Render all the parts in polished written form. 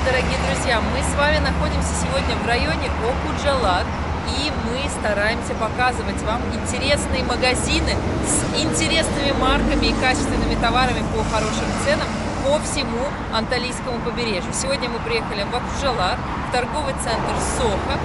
дорогие друзья! Мы с вами находимся сегодня в районе Окуджалар, и мы стараемся показывать вам интересные магазины с интересными марками и качественными товарами по хорошим ценам по всему Анталийскому побережью. Сегодня мы приехали в Окуджалар, в торговый центр Сохо.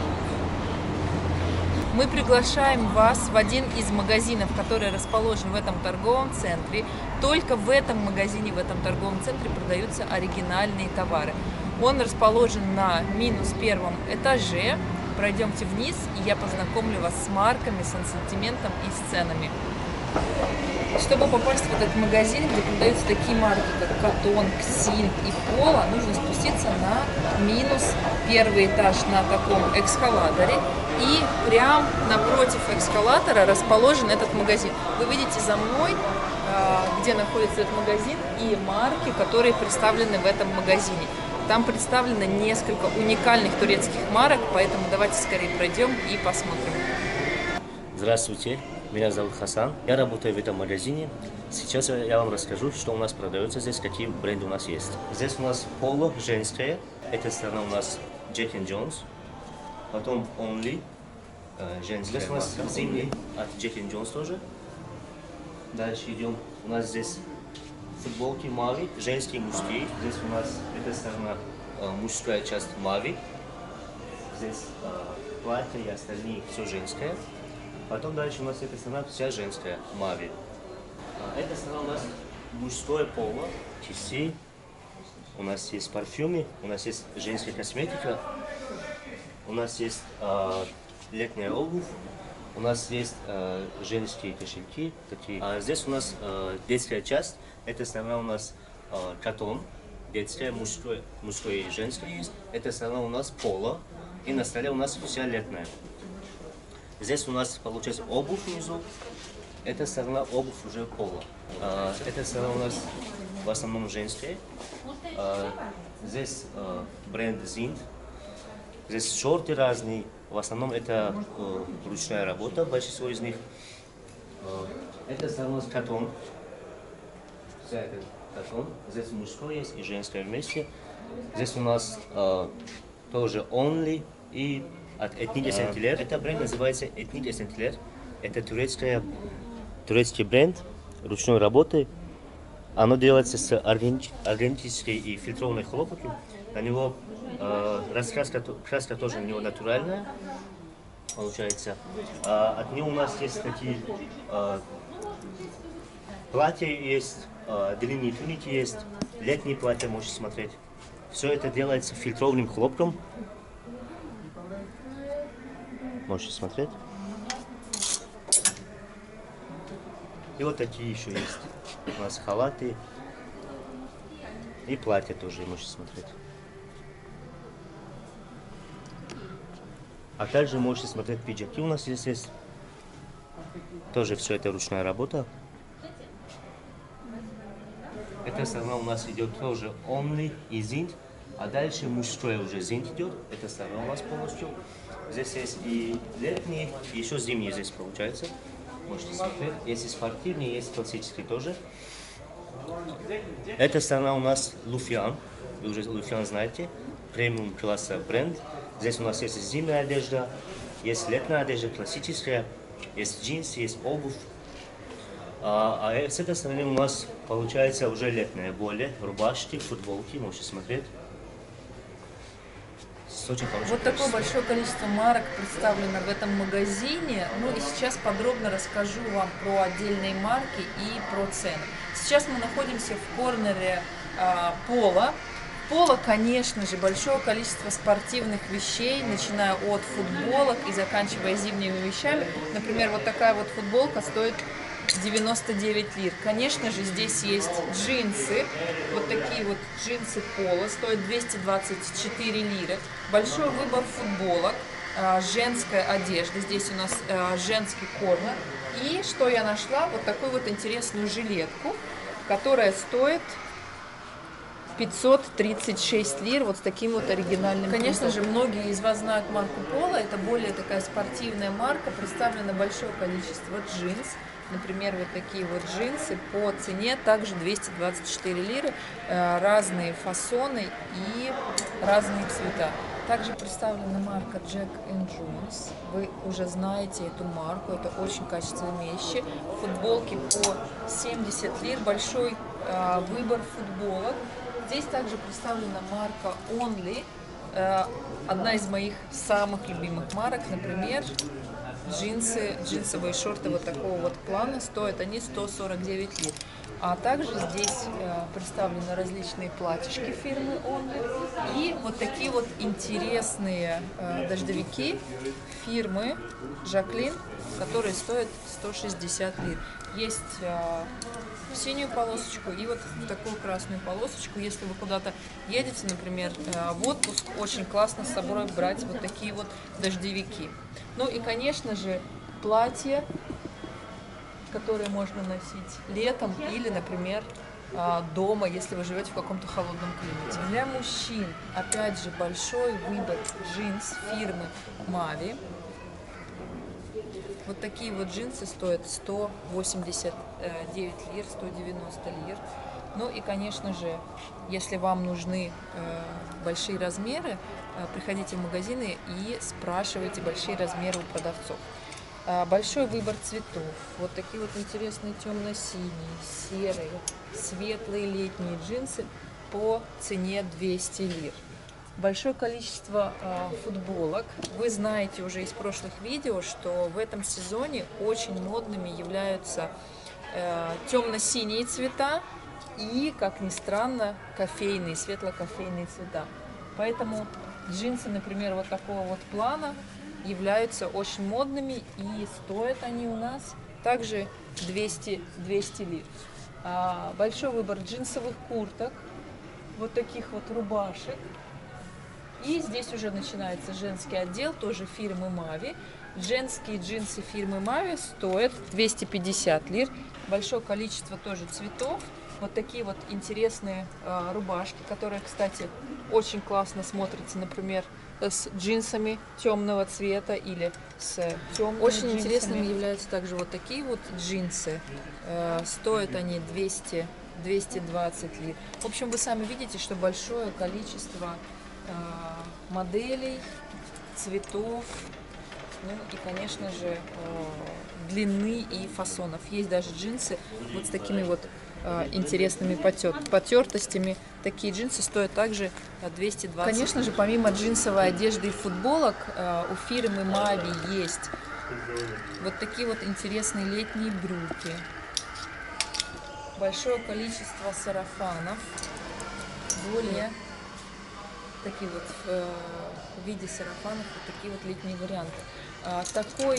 Мы приглашаем вас в один из магазинов, который расположен в этом торговом центре. Только в этом магазине, в этом торговом центре продаются оригинальные товары. Он расположен на -1 этаже. Пройдемте вниз, и я познакомлю вас с марками, с ассортиментом и с ценами. Чтобы попасть в этот магазин, где продаются такие марки, как Катон, Ксинт и Пола, нужно спуститься на -1 этаж на таком эскалаторе. И прямо напротив эскалатора расположен этот магазин. Вы видите за мной, где находится этот магазин, и марки, которые представлены в этом магазине. Там представлено несколько уникальных турецких марок, поэтому давайте скорее пройдем и посмотрим. Здравствуйте, меня зовут Хасан, я работаю в этом магазине. Сейчас я вам расскажу, что у нас продается здесь, какие бренды у нас есть. Здесь у нас Polo женская, эта сторона у нас Jack & Jones, потом Only женская. Здесь у нас зимний от Jack & Jones тоже. Дальше идем, у нас здесь футболки Мави, женские и мужские. Здесь у нас эта сторона мужская часть Мави. Здесь платье и остальные все женское. Потом дальше у нас эта сторона вся женская Мави. Эта сторона у нас мужское Поло, часы. У нас есть парфюмы, у нас есть женская косметика. У нас есть летняя обувь. У нас есть женские кошельки такие. Здесь у нас детская часть. Эта сторона у нас Катон, детская, мужское и женское есть. Эта сторона у нас Поло. И на столе у нас вся летная. Здесь у нас получается обувь внизу. Эта сторона обувь уже Поло. Эта сторона у нас в основном женская. Здесь бренд Zint. Здесь шорты разные. В основном это ручная работа, большинство из них. Это сторона Катон. Вся это Катон. Здесь мужское есть и женское вместе. Здесь у нас тоже Only и от Ethnic Essentials. Это бренд называется Ethnic Essentials. Это турецкий бренд ручной работы. Оно делается с органической и фильтрованной хлопкой. На него краска тоже у него натуральная, получается. От него у нас есть такие платья есть, длинные туники есть, летние платья можете смотреть. Все это делается фильтрованным хлопком. Можете смотреть. И вот такие еще есть. У нас халаты и платья тоже можете смотреть. А также можете смотреть пиджаки. У нас здесь есть тоже все это ручная работа. Эта сторона у нас идет тоже Only и Zint. А дальше мужское уже Zint идет. Эта сторона у нас полностью. Здесь есть и летние, и еще зимние здесь получается. Можете смотреть. Есть и спортивные, есть классические тоже. Эта сторона у нас Lufian. Вы уже Lufian знаете. Премиум класса бренд. Здесь у нас есть зимняя одежда, есть летняя одежда, классическая, есть джинсы, есть обувь. С этой стороны у нас получается уже летняя более, рубашки, футболки, можете смотреть. Вот такое большое количество марок представлено в этом магазине. Ну и сейчас подробно расскажу вам про отдельные марки и про цены. Сейчас мы находимся в корнере Пола. Поло, конечно же, большое количество спортивных вещей, начиная от футболок и заканчивая зимними вещами. Например, вот такая вот футболка стоит 99 лир. Конечно же, здесь есть джинсы. Вот такие вот джинсы Поло стоят 224 лиры. Большой выбор футболок, женская одежда. Здесь у нас женский корнер. И что я нашла? Вот такую вот интересную жилетку, которая стоит 536 лир, вот с таким вот оригинальным. Конечно же, многие из вас знают марку Пола. Это более такая спортивная марка. Представлено большое количество джинс. например, вот такие вот джинсы по цене также 224 лиры, разные фасоны и разные цвета. Также представлена марка Jack Jones. Вы уже знаете эту марку, это очень качественные вещи. Футболки по 70 лир, большой выбор футболок. Здесь также представлена марка Only, одна из моих самых любимых марок, например, джинсовые шорты вот такого вот плана, стоят они 149 лир. А также здесь представлены различные платьишки фирмы Only и вот такие вот интересные дождевики фирмы Jacqueline, которые стоят 160 лир. Есть синюю полосочку и вот в такую красную полосочку. Если вы куда-то едете, например, в отпуск, очень классно с собой брать вот такие вот дождевики. Ну и, конечно же, платья, которые можно носить летом или, например, дома, если вы живете в каком-то холодном климате. Для мужчин, опять же, большой выбор джинс фирмы Mavi. Вот такие вот джинсы стоят 189 лир, 190 лир. Ну и, конечно же, если вам нужны большие размеры, приходите в магазины и спрашивайте большие размеры у продавцов. Большой выбор цветов. Вот такие вот интересные темно-синие, серые, светлые летние джинсы по цене 200 лир. Большое количество футболок. Вы знаете уже из прошлых видео, что в этом сезоне очень модными являются темно-синие цвета и, как ни странно, кофейные, светло-кофейные цвета. Поэтому джинсы, например, вот такого вот плана являются очень модными, и стоят они у нас также 200 лир. Большой выбор джинсовых курток, вот таких вот рубашек. И здесь уже начинается женский отдел, тоже фирмы Mavi. Женские джинсы фирмы Mavi стоят 250 лир. Большое количество тоже цветов. Вот такие вот интересные рубашки, которые, кстати, очень классно смотрятся, например, с джинсами темного цвета или с темными Очень джинсами. Интересными являются также вот такие вот джинсы. Стоят они 220 лир. В общем, вы сами видите, что большое количество моделей, цветов, ну и, конечно же, длины и фасонов. Есть даже джинсы вот с такими вот интересными потертостями. Такие джинсы стоят также 220. Конечно же, помимо джинсовой одежды и футболок, у фирмы Mavi есть вот такие вот интересные летние брюки. Большое количество сарафанов. Более такие вот в виде сарафанов, вот такие вот летние варианты. Такой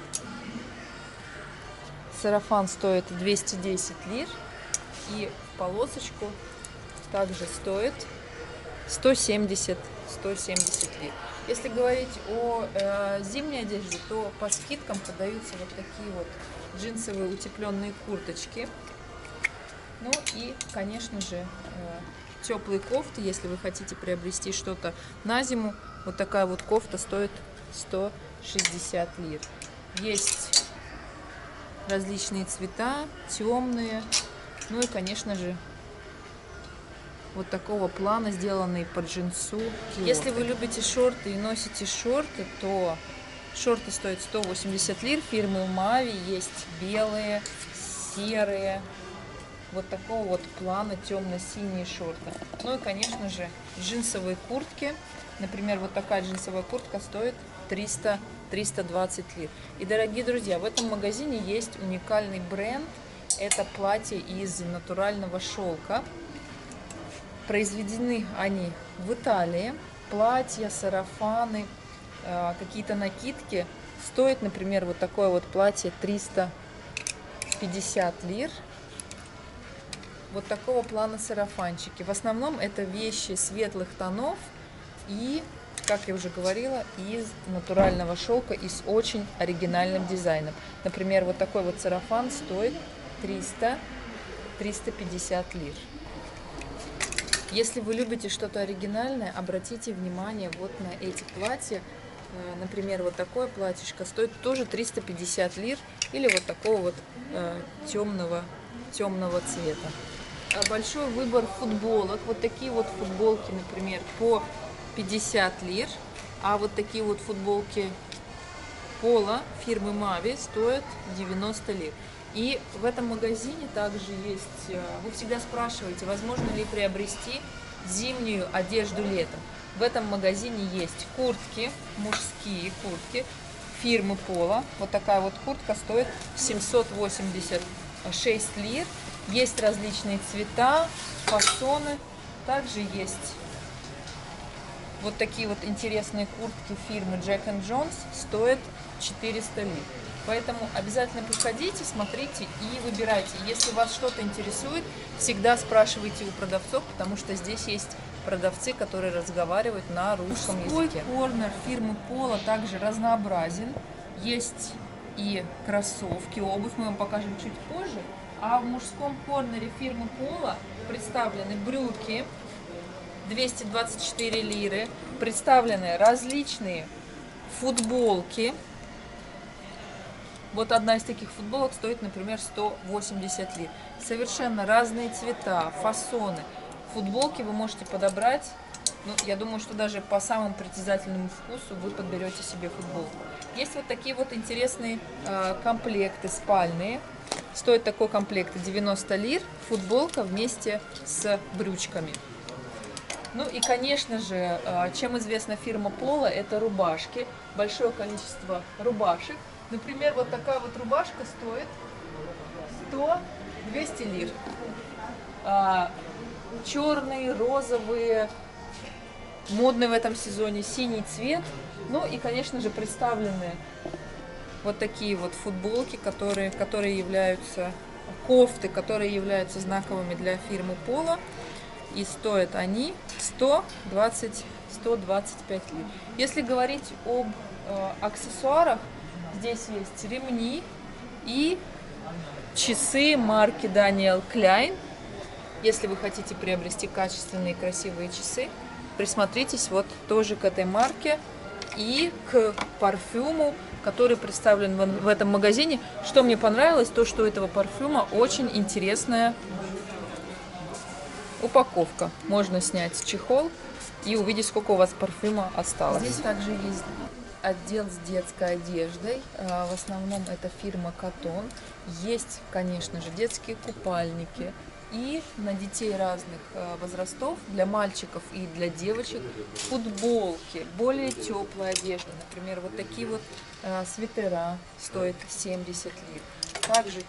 сарафан стоит 210 лир. И в полосочку также стоит 170 лир. Если говорить о зимней одежде, то по скидкам продаются вот такие вот джинсовые утепленные курточки. Ну и, конечно же, теплые кофты. Если вы хотите приобрести что-то на зиму, вот такая вот кофта стоит 160 лир. Есть различные цвета, темные. Ну и, конечно же, вот такого плана, сделанные по джинсу. Если вы любите шорты и носите шорты, то шорты стоят 180 лир. Фирмы Mavi есть белые, серые, вот такого вот плана темно-синие шорты. Ну и, конечно же, джинсовые куртки. Например, вот такая джинсовая куртка стоит 320 лир. И, дорогие друзья, в этом магазине есть уникальный бренд. Это платье из натурального шелка. Произведены они в Италии. Платья, сарафаны, какие-то накидки. Стоит, например, вот такое вот платье 350 лир. Вот такого плана сарафанчики. В основном это вещи светлых тонов и, как я уже говорила, из натурального шелка и с очень оригинальным дизайном. Например, вот такой вот сарафан стоит 300-350 лир. Если вы любите что-то оригинальное, обратите внимание вот на эти платья. Например, вот такое платьишко стоит тоже 350 лир. или вот такого вот темного цвета. Большой выбор футболок. Вот такие вот футболки, например, по 50 лир, а вот такие вот футболки Пола фирмы Мави стоят 90 лир. И в этом магазине также есть, вы всегда спрашиваете, возможно ли приобрести зимнюю одежду летом. В этом магазине есть куртки, мужские куртки фирмы Пола. Вот такая вот куртка стоит 786 лир. Есть различные цвета, фасоны. Также есть вот такие вот интересные куртки фирмы Jack & Jones, стоят 400 лир. Поэтому обязательно приходите, смотрите и выбирайте. Если вас что-то интересует, всегда спрашивайте у продавцов, потому что здесь есть продавцы, которые разговаривают на русском языке. Корнер фирмы Пола также разнообразен. Есть и кроссовки, обувь мы вам покажем чуть позже. А в мужском корнере фирмы Пола представлены брюки 224 лиры, представлены различные футболки. Вот одна из таких футболок стоит, например, 180 лир. Совершенно разные цвета, фасоны. Футболки вы можете подобрать, ну, я думаю, что даже по самому притязательному вкусу вы подберете себе футболку. Есть вот такие вот интересные комплекты спальные. Стоит такой комплект 90 лир, футболка вместе с брючками. Ну и, конечно же, чем известна фирма Пола, это рубашки. Большое количество рубашек. Например, вот такая вот рубашка стоит 100-200 лир. Черные, розовые, модный в этом сезоне синий цвет. Ну и, конечно же, представлены вот такие вот футболки, которые являются кофты, которые являются знаковыми для фирмы Пола. И стоят они 120-125 лир. Если говорить об аксессуарах, здесь есть ремни и часы марки Daniel Klein. Если вы хотите приобрести качественные красивые часы, присмотритесь вот тоже к этой марке и к парфюму, который представлен в этом магазине. Что мне понравилось, то что у этого парфюма очень интересная упаковка. Можно снять чехол и увидеть, сколько у вас парфюма осталось. Здесь также есть отдел с детской одеждой. В основном это фирма Cotton. Есть, конечно же, детские купальники. И на детей разных возрастов, для мальчиков и для девочек, футболки, более теплая одежда. Например, вот такие вот свитера стоят 70 лир. Также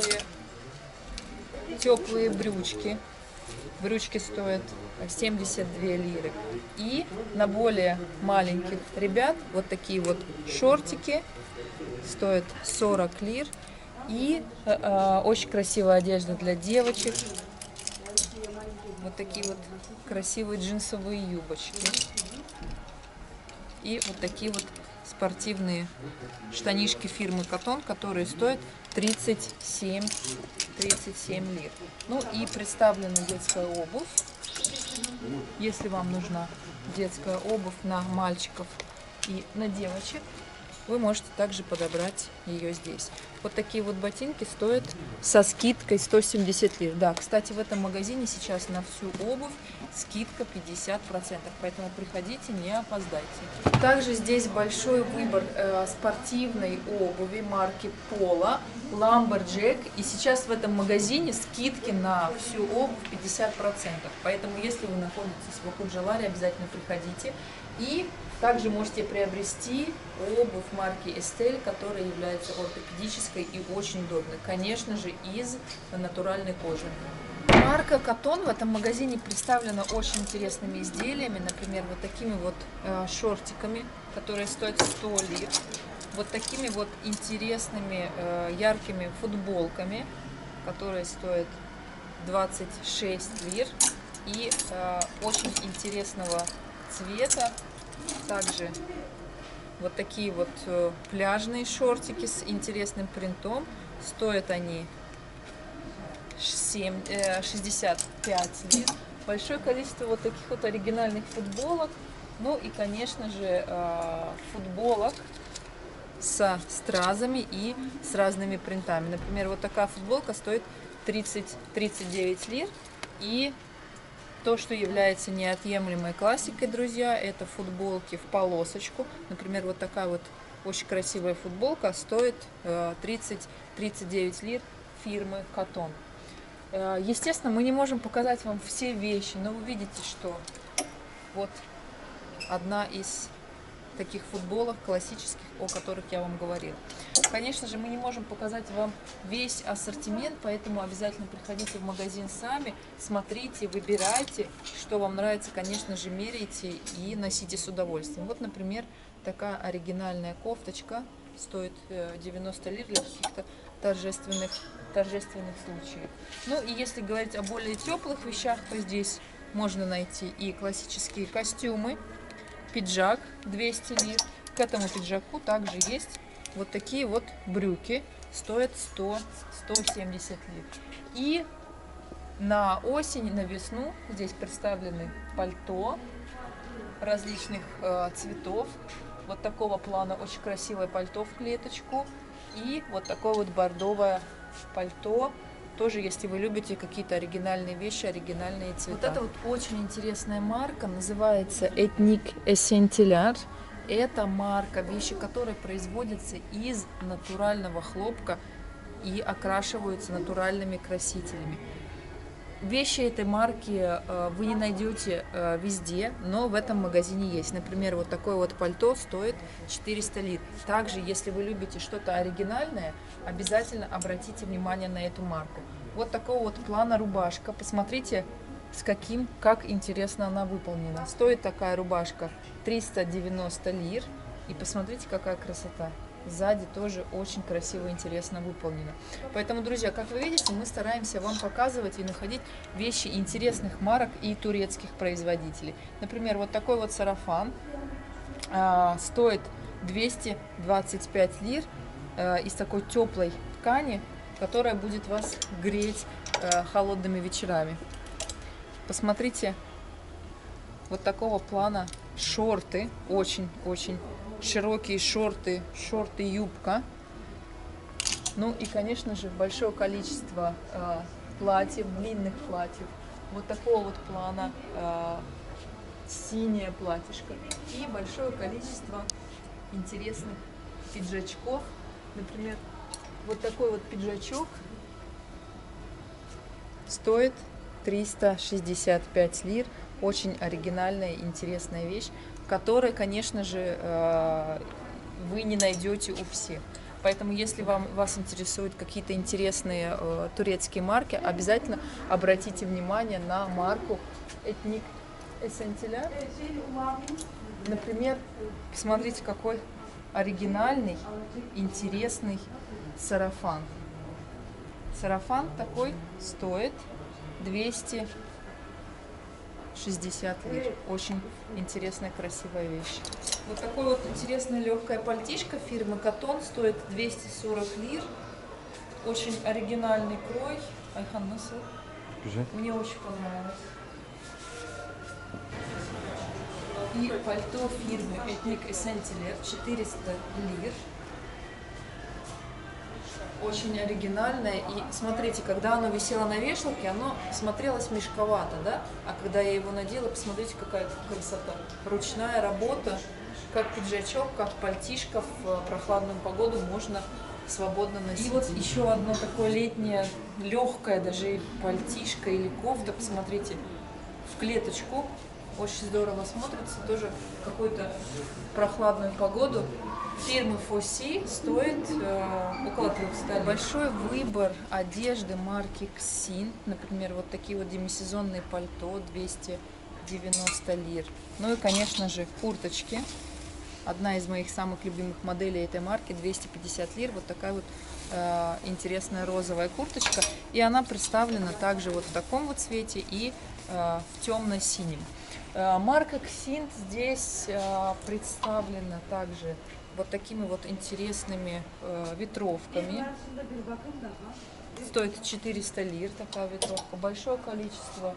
теплые брючки. Брючки стоят 72 лиры. И на более маленьких ребят вот такие вот шортики стоят 40 лир. И очень красивая одежда для девочек. Вот такие вот красивые джинсовые юбочки. И вот такие вот спортивные штанишки фирмы Cotton, которые стоят 37 лир. Ну и представлена детская обувь. Если вам нужна детская обувь на мальчиков и на девочек, вы можете также подобрать ее здесь. Вот такие вот ботинки стоят со скидкой 170 лир. Да, кстати, в этом магазине сейчас на всю обувь скидка 50%, поэтому приходите, не опоздайте. Также здесь большой выбор спортивной обуви марки Пола, Lumberjack. И сейчас в этом магазине скидки на всю обувь 50%. Поэтому, если вы находитесь в Охуджаларе, обязательно приходите. И также можете приобрести обувь марки Estelle, которая является ортопедической и очень удобной. Конечно же, из натуральной кожи. Марка Cotton в этом магазине представлена очень интересными изделиями. Например, вот такими вот шортиками, которые стоят 100 лир. Вот такими вот интересными яркими футболками, которые стоят 26 лир. И очень интересного цвета. Также вот такие вот пляжные шортики с интересным принтом. Стоят они 65 лир. Большое количество вот таких вот оригинальных футболок. Ну и, конечно же, футболок со стразами и с разными принтами. Например, вот такая футболка стоит 30-39 лир. И то, что является неотъемлемой классикой, друзья, это футболки в полосочку. Например, вот такая вот очень красивая футболка стоит 30-39 лир фирмы Cotton. Естественно, мы не можем показать вам все вещи, но вы видите, что вот одна из таких футболок классических, о которых я вам говорила. Конечно же, мы не можем показать вам весь ассортимент, поэтому обязательно приходите в магазин сами, смотрите, выбирайте, что вам нравится, конечно же, меряйте и носите с удовольствием. Вот, например, такая оригинальная кофточка стоит 90 лир для каких-то торжественных случаев. Ну и если говорить о более теплых вещах, то здесь можно найти и классические костюмы, пиджак 200 лир. К этому пиджаку также есть вот такие вот брюки, стоят 100-170 лир. И на осень, на весну здесь представлены пальто различных цветов. Вот такого плана очень красивое пальто в клеточку. И вот такое вот бордовое пальто. Тоже, если вы любите какие-то оригинальные вещи, оригинальные цвета. Вот это вот очень интересная марка, называется Ethnic Essential. Это марка, вещи, которые производятся из натурального хлопка и окрашиваются натуральными красителями. Вещи этой марки вы не найдете везде, но в этом магазине есть. Например, вот такое вот пальто стоит 400 лир. Также, если вы любите что-то оригинальное, обязательно обратите внимание на эту марку. Вот такого вот плана рубашка. Посмотрите, как интересно она выполнена. Стоит такая рубашка 390 лир. И посмотрите, какая красота. Сзади тоже очень красиво и интересно выполнено. Поэтому, друзья, как вы видите, мы стараемся вам показывать и находить вещи интересных марок и турецких производителей. Например, вот такой вот сарафан стоит 225 лир из такой теплой ткани, которая будет вас греть холодными вечерами. Посмотрите, вот такого плана шорты, очень-очень широкие шорты, юбка. Ну и, конечно же, большое количество платьев, длинных платьев. Вот такого вот плана синее платьишко. И большое количество интересных пиджачков. Например, вот такой вот пиджачок стоит 365 лир. Очень оригинальная, интересная вещь, которой, конечно же, вы не найдете у всех. Поэтому, если вас интересуют какие-то интересные турецкие марки, обязательно обратите внимание на марку Ethnic Essential. Например, посмотрите, какой оригинальный, интересный сарафан. Сарафан такой стоит 260 лир. Очень интересная, красивая вещь. Вот такое вот интересное легкое пальтишко фирмы Cotton стоит 240 лир. Очень оригинальный крой. Айхан Насыр. Мне очень понравилось. И пальто фирмы Ethnic Essential 400 лир. Очень оригинальное. И смотрите, когда оно висело на вешалке, оно смотрелось мешковато, да? А когда я его надела, посмотрите, какая красота. Ручная работа, как пиджачок, как пальтишко в прохладную погоду можно свободно носить. И вот еще одно такое летнее, легкое даже пальтишко или кофта, посмотрите, в клеточку. Очень здорово смотрится, тоже в какую-то прохладную погоду. Фирмы Фоси стоит около 300 лир. Большой выбор одежды марки Ксин. Например, вот такие вот демисезонные пальто 290 лир. Ну и, конечно же, курточки. Одна из моих самых любимых моделей этой марки 250 лир. Вот такая вот интересная розовая курточка. И она представлена также вот в таком вот цвете и в темно-синем. Марка Ксин здесь представлена также вот такими вот интересными ветровками. Стоит 400 лир такая ветровка. Большое количество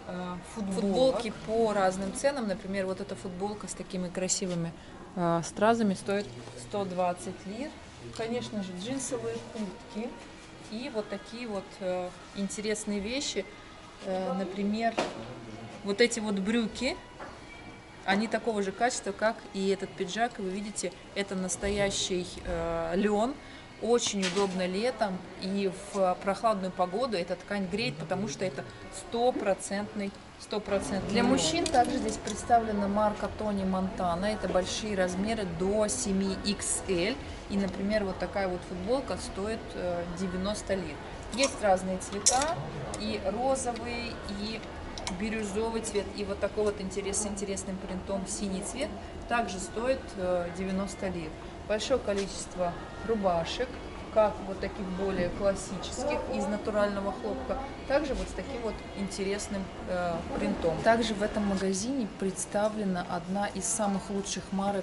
футболки по разным ценам. Например, вот эта футболка с такими красивыми стразами стоит 120 лир. Конечно же, джинсовые куртки и вот такие вот интересные вещи. Например, вот эти вот брюки, они такого же качества, как и этот пиджак. Вы видите, это настоящий лен. Очень удобно летом, и в прохладную погоду эта ткань греет, потому что это стопроцентный. Для мужчин также здесь представлена марка Тони Монтана. Это большие размеры до 7XL. И, например, вот такая вот футболка стоит 90 лир. Есть разные цвета, и розовый, и бирюзовый цвет, и вот такой вот с интересным принтом синий цвет также стоит 90 лир. Большое количество рубашек, как вот таких более классических, из натурального хлопка, также вот с таким вот интересным принтом. Также в этом магазине представлена одна из самых лучших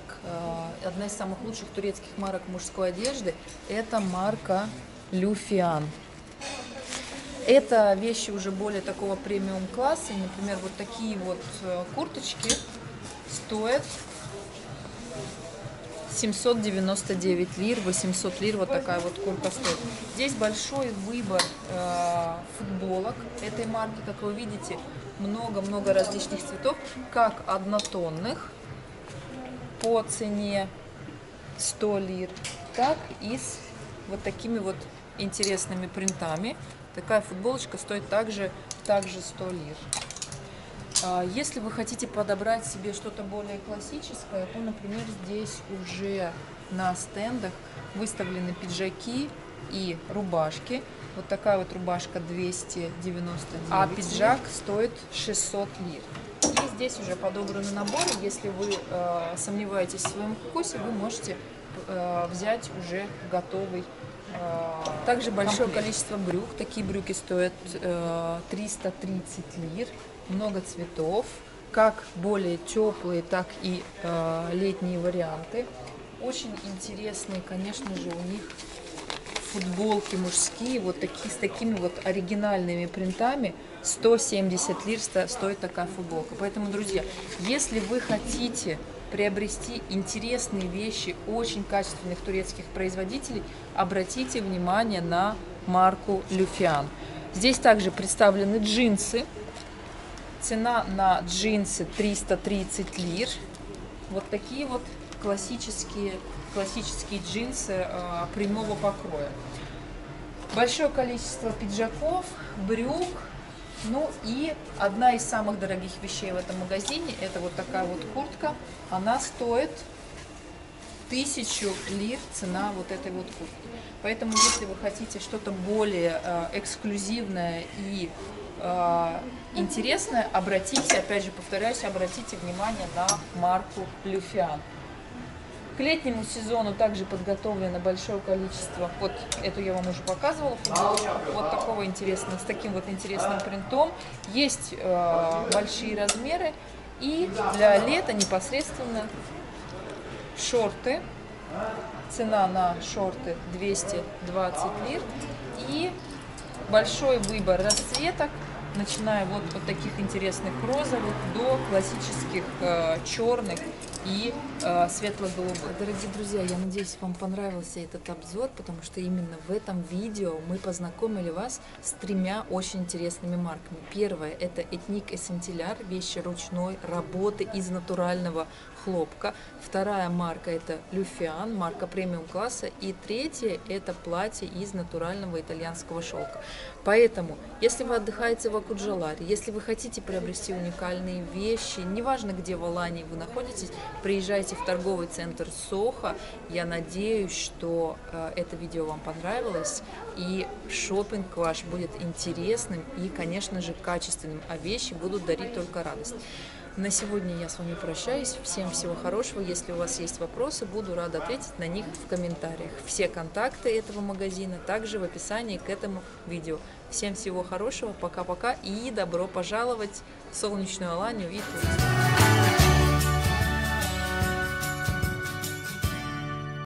турецких марок мужской одежды. Это марка Люфиан. Это вещи уже более такого премиум класса. Например, вот такие вот курточки стоят 799 лир, 800 лир, вот такая вот куртка стоит. Здесь большой выбор футболок этой марки, как вы видите, много-много различных цветов, как однотонных по цене 100 лир, так и с вот такими вот интересными принтами. Такая футболочка стоит также 100 лир. Если вы хотите подобрать себе что-то более классическое, то, например, здесь уже на стендах выставлены пиджаки и рубашки. Вот такая вот рубашка 299, а пиджак стоит 600 лир. И здесь уже подобраны наборы. Если вы сомневаетесь в своем вкусе, вы можете взять уже готовый. Также большое количество брюк. Такие брюки стоят 330 лир. Много цветов, как более теплые, так и летние варианты. Очень интересные, конечно же, у них футболки мужские, вот такие, с такими вот оригинальными принтами. 170 лир стоит такая футболка. Поэтому, друзья, если вы хотите приобрести интересные вещи очень качественных турецких производителей, обратите внимание на марку Люфиан. Здесь также представлены джинсы. Цена на джинсы 330 лир. Вот такие вот классические джинсы прямого покроя. Большое количество пиджаков, брюк. Ну и одна из самых дорогих вещей в этом магазине, это вот такая вот куртка. Она стоит 1000 лир, цена вот этой вот куртки. Поэтому, если вы хотите что-то более эксклюзивное и интересное, обратите, опять же повторяюсь, обратите внимание на марку Люфиан. К летнему сезону также подготовлено большое количество, вот эту я вам уже показывала, футболочку, вот такого интересного, с таким вот интересным принтом. Есть большие размеры, и для лета непосредственно шорты. Цена на шорты 220 лир, и большой выбор расцветок, начиная вот от таких интересных розовых до классических черных и светло-голубых. Дорогие друзья, я надеюсь, вам понравился этот обзор, потому что именно в этом видео мы познакомили вас с тремя очень интересными марками. Первая – это Ethnic Essential, вещи ручной работы из натурального хлопка. Вторая марка – это Люфиан, марка премиум класса. И третья – это платье из натурального итальянского шелка. Поэтому, если вы отдыхаете в Акуджаларе, если вы хотите приобрести уникальные вещи, неважно, где в Алании вы находитесь, приезжайте в торговый центр Сохо. Я надеюсь, что это видео вам понравилось, и шопинг ваш будет интересным и, конечно же, качественным, а вещи будут дарить только радость. На сегодня я с вами прощаюсь. Всем всего хорошего. Если у вас есть вопросы, буду рада ответить на них в комментариях. Все контакты этого магазина также в описании к этому видео. Всем всего хорошего. Пока-пока и добро пожаловать в солнечную Аланию и Турцию.